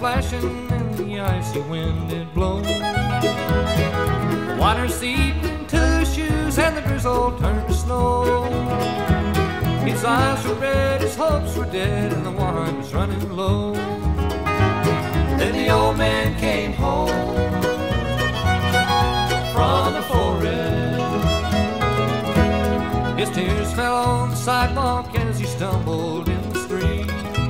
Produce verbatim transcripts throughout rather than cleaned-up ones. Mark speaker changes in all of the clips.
Speaker 1: flashing and the icy wind did blow. The water seeped into his shoes and the drizzle turned to snow. His eyes were red, his hopes were dead, and the wine was running low. Then the old man came home from the forest. His tears fell on the sidewalk as he stumbled in the street.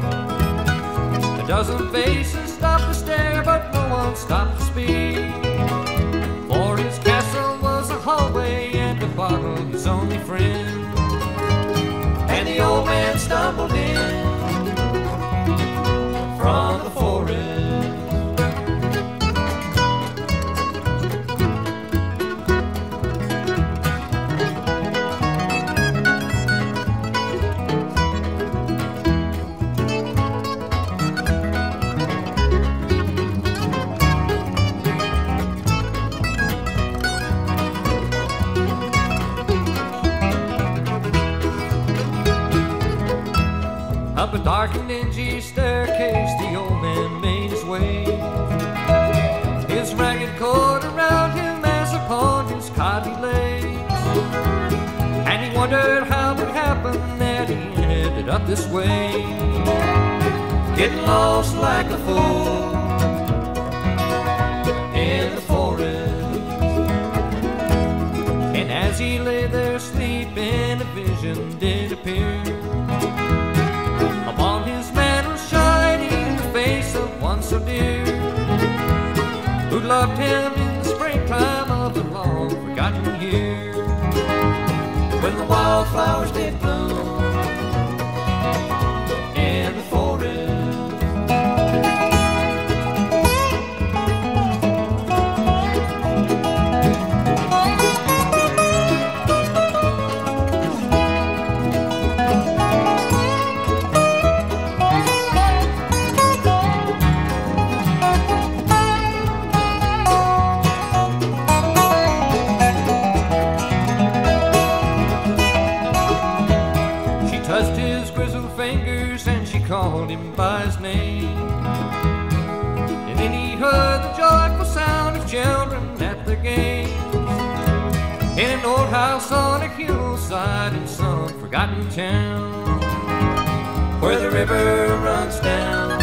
Speaker 1: A dozen faces stopped to stare, but no one stopped to speak. For his castle was a hallway and the bottle his only friend. And the old man stumbled in from the forest. Up a dark and dingy staircase the old man made his way. His ragged coat around him as upon his cot he lay. And he wondered how it happened that he ended up this way, getting lost like a fool in the forest. And as he lay there sleeping, a vision did appear. Upon his mantle shining the face of one so dear, who loved him in the springtime of the long forgotten year, when the wildflowers did bloom in the forest. Touched his grizzled fingers and she called him by his name. And then he heard the joyful sound of children at their games, in an old house on a hillside in some forgotten town, where the river runs down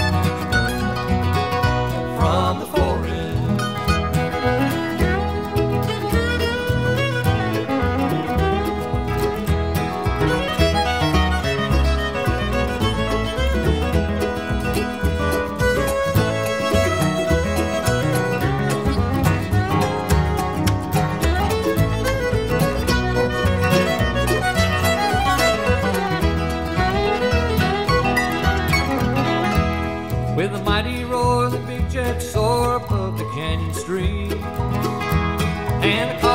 Speaker 1: from the forest. With a mighty roar, the big jet soar above the canyon street, and the